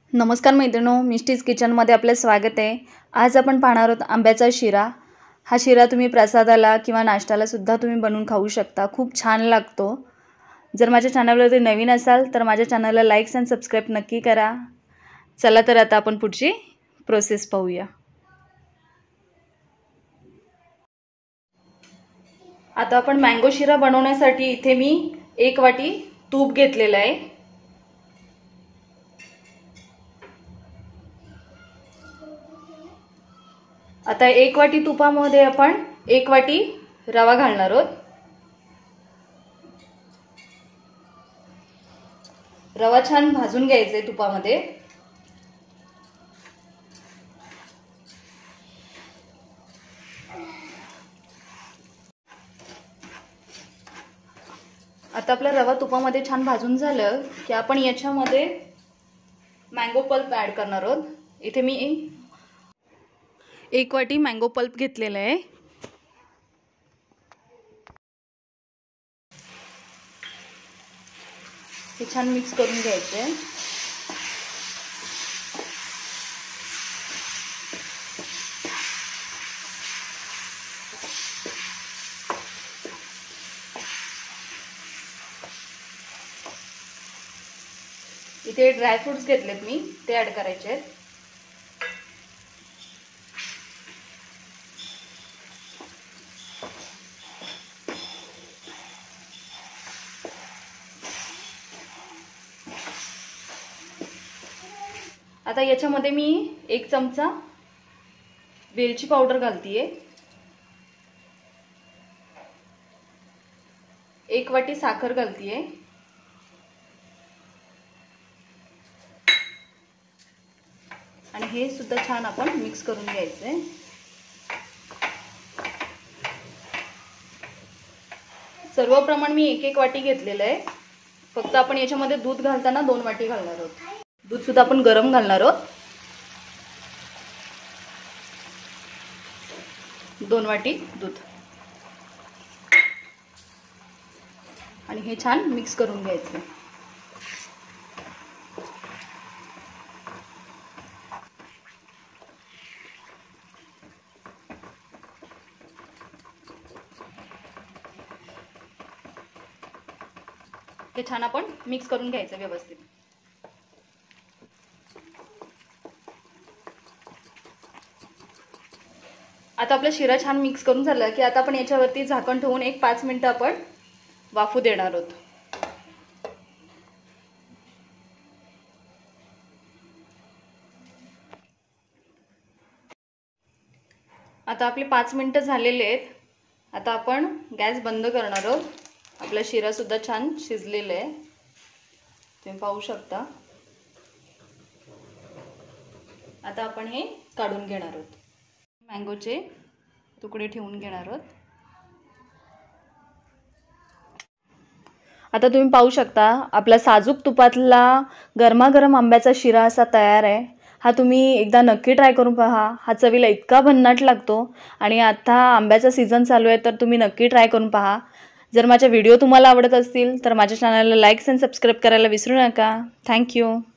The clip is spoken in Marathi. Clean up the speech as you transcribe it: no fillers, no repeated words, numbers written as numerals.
नमस्कार मैत्रिणो, मिस्टीज किचनमध्ये आपले स्वागत आहे। आज आपण पाहणार आहोत आंब्याचा शिरा। हा शिरा तुम्ही प्रसादाला किंवा नाश्त्याला सुद्धा तुम्ही बनवून खाऊ शकता। खूप छान लागतो। जर माझ्या चॅनलवर नवीन असाल तर माझ्या चॅनलला लाईक आणि सबस्क्राइब नक्की करा। चला तर आता आपण पुढची प्रोसेस पाहूया। आता आपण मँगो शिरा बनवण्यासाठी इथे मी 1 वाटी तूप घेतलेलं आहे। आता 1 वाटी तुपामध्ये आपण 1 वाटी रवा घालणार आहोत। रवा छान भाजून घ्यायचा आहे तुपामध्ये। आता आपला रवा तुपामध्ये छान भाजून झालं की आपण याच्यामध्ये मँगो पल्प ऍड करणार आहोत। इथे मी 1 वाटी मँगो पल्प घेतलेला आहे। हे छान मिक्स करून घ्यायचे। इथे ड्राय फ्रूट्स घेतलेत मी, ते ऍड करायचे आहेत। आता याच्यामध्ये मी 1 चमचा वेलची पावडर घालतीये। 1 वाटी साखर घालतीये। आणि हे सुद्धा छान आपण मिक्स करून घ्यायचंय। सर्व प्रमाण मी 1-1 वाटी घेतलेलं आहे। फक्त आपण याच्यामध्ये दूध घालताना 2 वाटी घालणार आहोत। दूध सुद्धा आपण गरम घालणार आहोत। 2 वाटी दूध। आणि हे छान मिक्स करून घ्यायचं। हे छान आपण मिक्स करून घ्यायचं व्यवस्थित। आता आपला शिरा छान मिक्स करून झाला की आता आपण याच्यावरती झाकण ठेवून 5 मिनिटं आपण वाफू देणार आहोत। आता आपले 5 मिनिटं झालेले आहेत। आता आपण गॅस बंद करणार आहोत। आपला शिरा सुद्धा छान शिजलेला आहे, तुम्ही पाहू शकता। आता आपण हे काढून घेणार आहोत। मँगोचे तुकडे ठेवून घेणार आहोत। आता तुम्ही पाहू शकता आपला साजूक तुपातला गरमागरम आंब्याचा शिरा असा तयार आहे। हा तुम्ही एकदा नक्की ट्राय करून पहा। हा चवीला इतका भन्नाट लागतो आणि आता आंब्याचा सीझन चालू आहे तर तुम्ही नक्की ट्राय करून पहा। जर माझे व्हिडिओ तुम्हाला आवडत असतील तर माझ्या चॅनलला लाईक आणि सबस्क्राइब करायला विसरू नका। Thank you.